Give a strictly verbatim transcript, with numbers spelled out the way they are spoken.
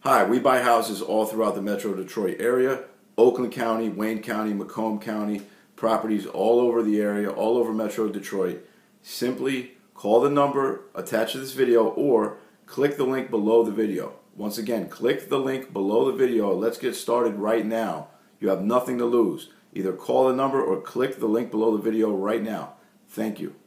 Hi, we buy houses all throughout the Metro Detroit area, Oakland County, Wayne County, Macomb County, properties all over the area, all over Metro Detroit. Simply call the number attached to this video or click the link below the video. Once again, click the link below the video. Let's get started right now. You have nothing to lose. Either call the number or click the link below the video right now. Thank you.